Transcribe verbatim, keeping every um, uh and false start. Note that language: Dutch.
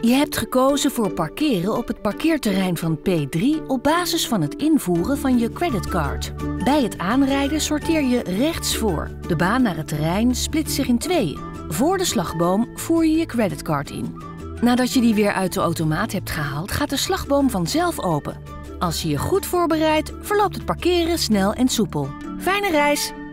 Je hebt gekozen voor parkeren op het parkeerterrein van P drie op basis van het invoeren van je creditcard. Bij het aanrijden sorteer je rechts voor. De baan naar het terrein splitst zich in tweeën. Voor de slagboom voer je je creditcard in. Nadat je die weer uit de automaat hebt gehaald, gaat de slagboom vanzelf open. Als je je goed voorbereidt, verloopt het parkeren snel en soepel. Fijne reis!